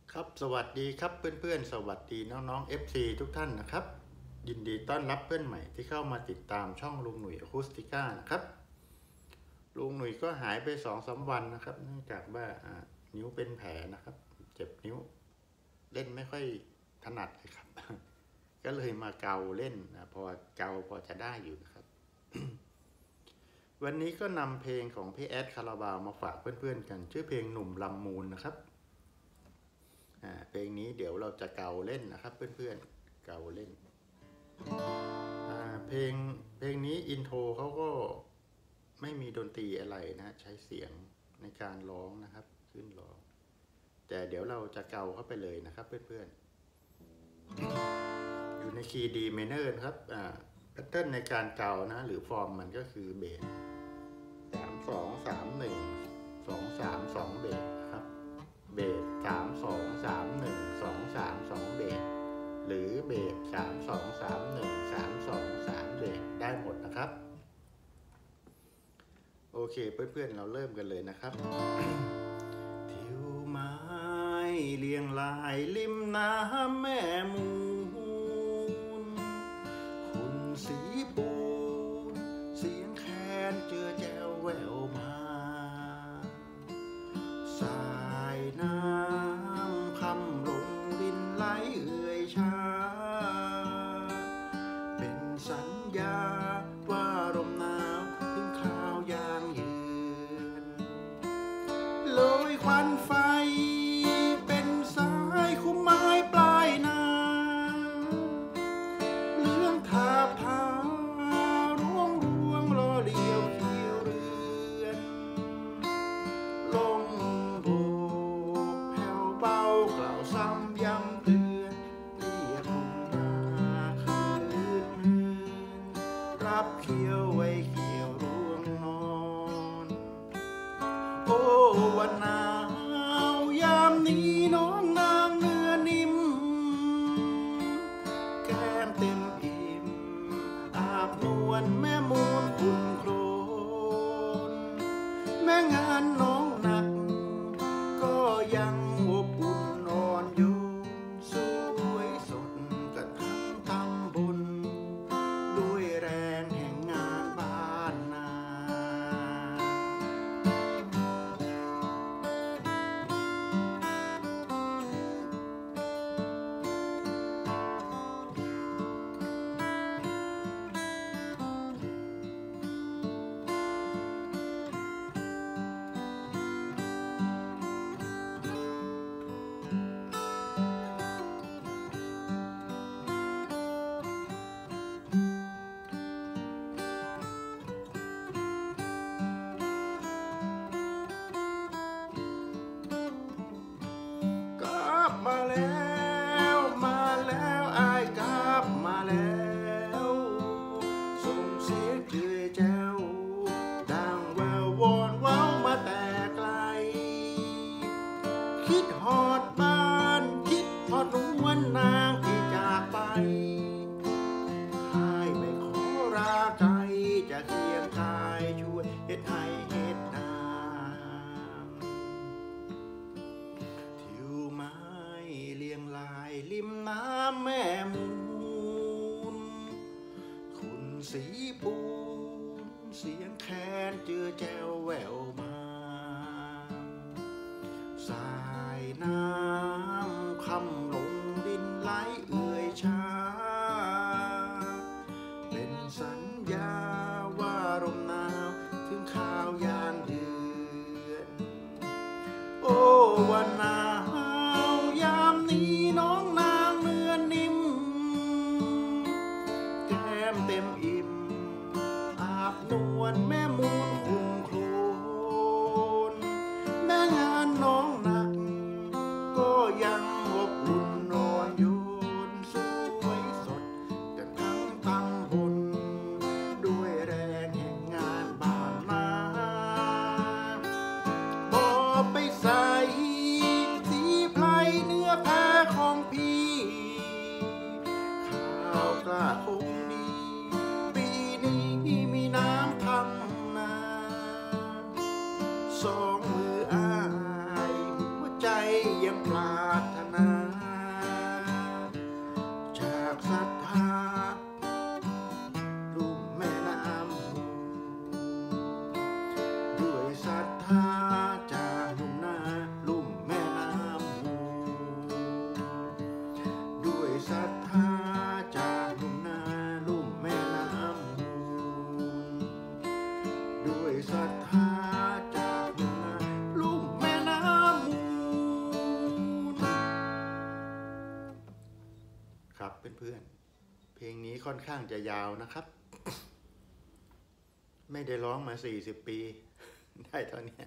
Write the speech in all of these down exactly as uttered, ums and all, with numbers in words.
ครับสวัสดีครับเพื่อนๆสวัสดีน้องๆ เอฟ ซี ทุกท่านนะครับยินดีต้อนรับเพื่อนใหม่ที่เข้ามาติดตามช่องลุงหนุ่ยอะคูสติก้านะครับลุงหนุ่ยก็หายไปสองสามวันนะครับเนื่องจากว่านิ้วเป็นแผลนะครับเจ็บนิ้วเล่นไม่ค่อยถนัดเลยครับ ก็เลยมาเกาเล่นนะพอเกาพอจะได้อยู่นะครับ วันนี้ก็นำเพลงของพี่แอดคาราบาวมาฝากเพื่อนๆกันชื่อเพลงหนุ่มลำมูลนะครับเพลงนี้เดี๋ยวเราจะเกาเล่นนะครับเพื่อนๆเกาเล่นเพลงเพลงนี้อินโทรเขาก็ไม่มีดนตรีอะไรนะใช้เสียงในการร้องนะครับขึ้นร้องแต่เดี๋ยวเราจะเกาเข้าไปเลยนะครับเพื่อนๆอยู่ในคีย์ดีเมเนอร์ครับแพทเทิร์นในการเกานะหรือฟอร์มมันก็คือเบสสามสองสามหนึ่งสองสามสองเบสครับเบสสามสองสามหนึ่งสองสามสองเบสหรือเบสสามสองสามหนึ่งสามสองสามเบสได้หมดนะครับโอเคเพื่อนๆเราเริ่มกันเลยนะครับ ทิวไม้เลียงลายริมน้ำแม่มูลคุณสีปูนเสียงแคนเจือแจวแววมาสายน้ำคำลงดินไหลเอื่อยช้าเป็นสัญญาว่าลมหนาวถึงคราวยางยืนลอยควันไฟเป็นสายคุ้มไม้ปลายนาเลื่องทาพาร่วงร่วงรอเลี้ยวเขียวเรือนลงโบกแผ่วเบากล่าวซ้ำย้ำเตือนเรียกคงมาคืนเฮือนรับเขียวไว้เขียวร่วงนอนโอ้วันหนาวยามนี้น้องนางเนื้อนิ่มแก้มเต็มอิ่มอาบนวลแม่มูลคุณโคลนแม่งานน้องหนักก็ยังอบอุ่นอ่อนโยนสวยสดกันทั้งตำบลด้วยแรงแห่งงานบ้านนามาแล้วมาแล้วอายกลับมาแล้วส่งเสียงเจือแจ้วดังแวววอนว้าวมาแต่ไกลคิดฮอดบ้านคิดฮอดนวลนางที่จากไปให้ไม่ขอราใจจะเคียงกายช่วยเฮ็ดให้เฮ็ดนาริมน้ำแม่มูลคุณสีปูนเสียงแคนเจือแจวแววมาสายน้ำคำลงดินไหลเอื่อยช้าเป็นสัญญาว่าลมหนาวถึงข้าวยานเดือนโอ้วันหนาวยามนี้น้องนางเนื้อนิ่มแก้มเต็มอิ่มอาบนวลแม่มูลคุ้มโคลนแม่งานน้องหนักก็ยังอบอุ่นนอนโยนสวยสดกันทั้งตำบลด้วยแรงแห่งงานบ้านนาบ่ไปใส่ยงปรารถนาจากศรัทธาลุ่มแม่น้ำมูลด้วยศรัทธาจากลุ่มนาลุ่มแม่น้ำมูลด้วยศรัทธาจากลุ่มนาลุ่มแม่น้ำมูลด้วยศรัทธาจากลุ่มนาลุ่มแม่น้ำมูลครับเพื่อนๆเพลงนี้ค่อนข้างจะยาวนะครับ ไม่ได้ร้องมาสี่สิบปี ได้เท่านี้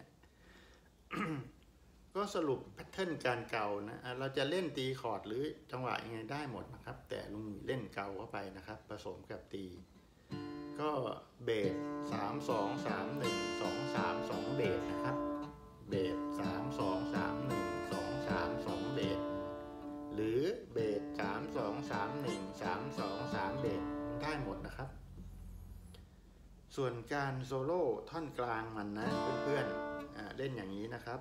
ก็สรุปแพทเทิร์นการเกานะเราจะเล่นตีคอร์ดหรือจังหวะยังไงได้หมดนะครับแต่ลุงเล่นเกาเข้าไปนะครับผสมกับตีก็เบสสามสองสามหนึ่งสองสามสองเบสนะครับเบสสามสองสามหนึ่งสองสามสองเบสหรือเบสสามสองสามหนึ่งสามสองสามเบสได้หมดนะครับส่วนการโซโล่ท่อนกลางมันนะเพื่อนๆเล่นอย่างนี้นะครับ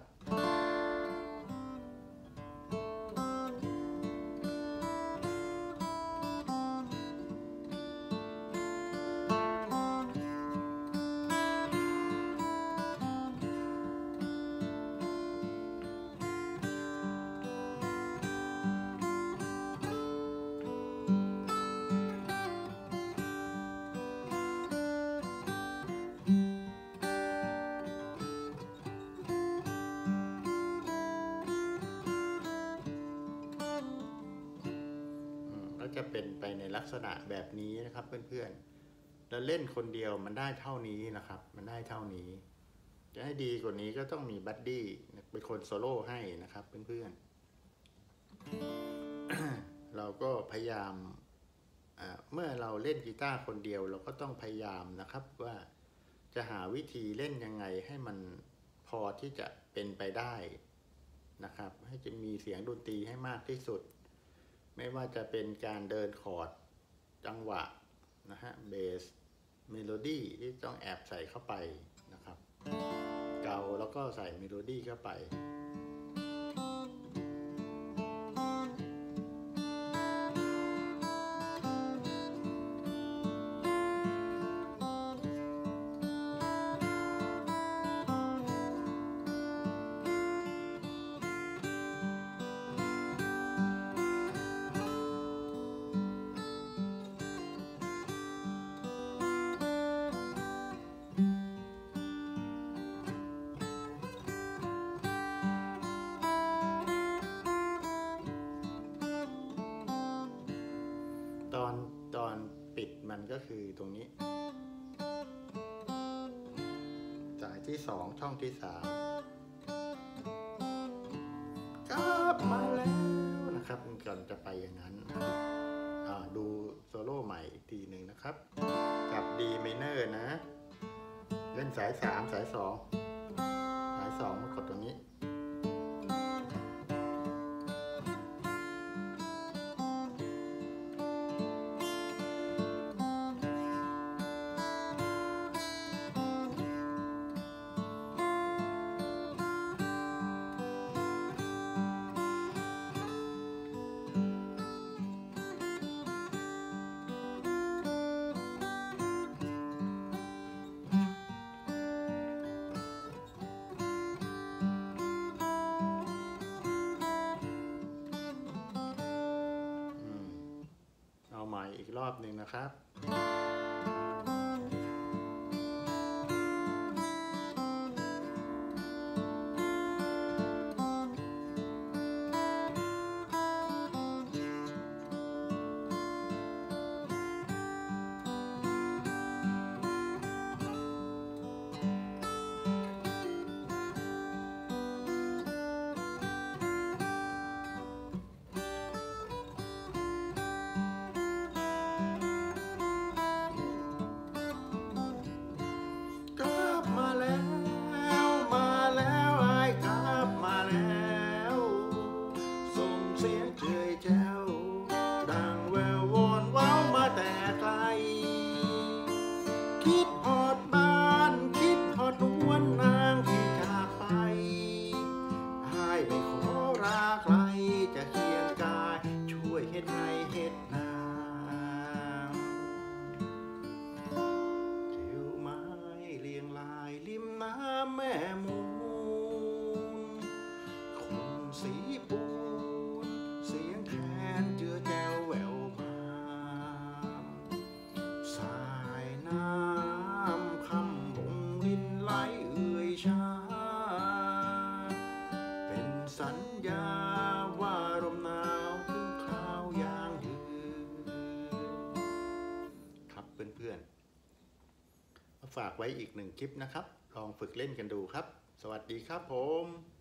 จะเป็นไปในลักษณะแบบนี้นะครับเพื่อนๆแล้วเล่นคนเดียวมันได้เท่านี้นะครับมันได้เท่านี้จะให้ดีกว่านี้ก็ต้องมีบัดดี้เป็นคนโซโล่ให้นะครับเพื่อนๆ เราก็พยายามเมื่อเราเล่นกีตาร์คนเดียวเราก็ต้องพยายามนะครับว่าจะหาวิธีเล่นยังไงให้มันพอที่จะเป็นไปได้นะครับให้จะมีเสียงดนตรีให้มากที่สุดไม่ว่าจะเป็นการเดินคอร์ดจังหวะนะฮะเบสเมโลดี้ที่ต้องแอบใส่เข้าไปนะครับเกาแล้วก็ใส่เมโลดี้เข้าไปตอนตอนปิดมันก็คือตรงนี้สายที่สองช่องที่สามกลับมาแล้วนะครับก่อนจะไปอย่างนั้นดูโซโล่ใหม่อีกทีหนึ่งนะครับกับ D minor นะเล่นสายสามสายสองสายสองมากดตรงนี้ใหม่อีกรอบหนึ่งนะครับ อม่มูลคนสีปูนเสียงแคนเจือแจวแววมาสายน้ำคำบงลินไหลเอื่อยชาเป็นสัญญาว่าลมหนาวถึงคราวยางยืนครับเพื่อนๆมาฝากไว้อีกหนึ่งคลิปนะครับลองฝึกเล่นกันดูครับสวัสดีครับผม